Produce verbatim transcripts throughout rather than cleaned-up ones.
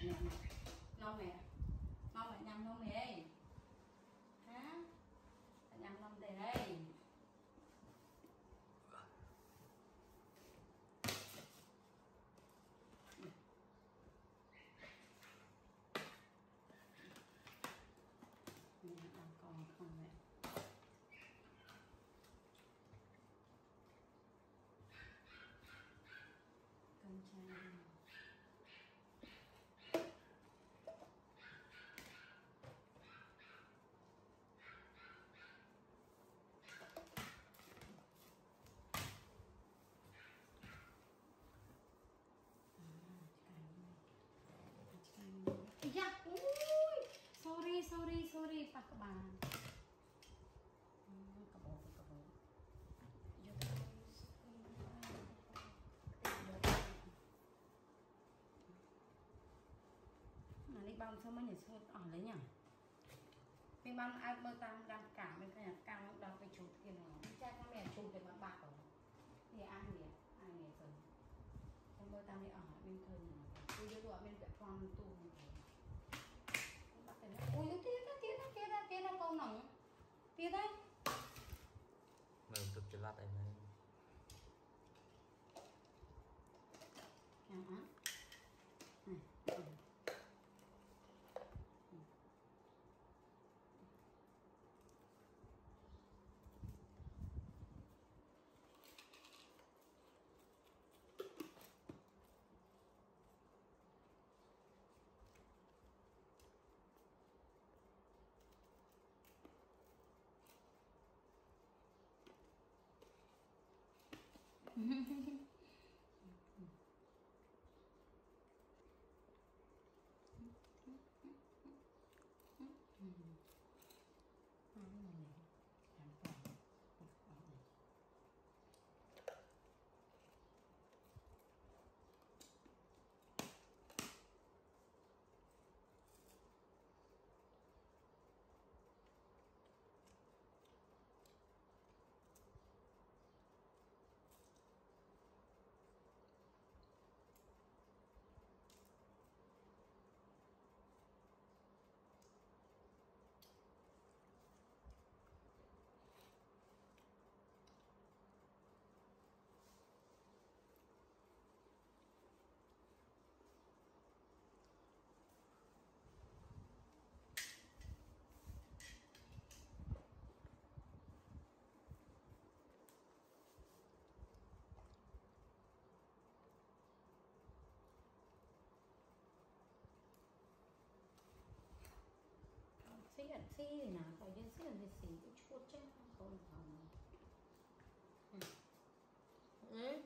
nè nông nè nông lại nhầm nông nè hả nhầm nông đây đây làm còn không vậy cân chai dạ ui sorry sorry sorry pak các bạn các bộ các bộ mà đi băng sao mới nhảy xuống ở lấy nhỉ mình băng ai mơ tam đang cả mình phải căng đang phải chụp kia nào cha con mẹ chụp để mà bạc rồi thì ai nhỉ ai nhỉ rồi em mơ tam đi ở bên thời này tôi đưa đùa bên vẹt con tu ui nó tiếc nó tiếc nó tiếc nó tiếc nó câu nóng tiếc đấy ngừng thực cái lát này này hả này xí gần xí thì nào phải đến xí gần thì xí cũng chuột chứ không không ừ.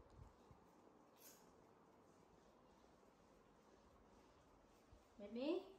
Baby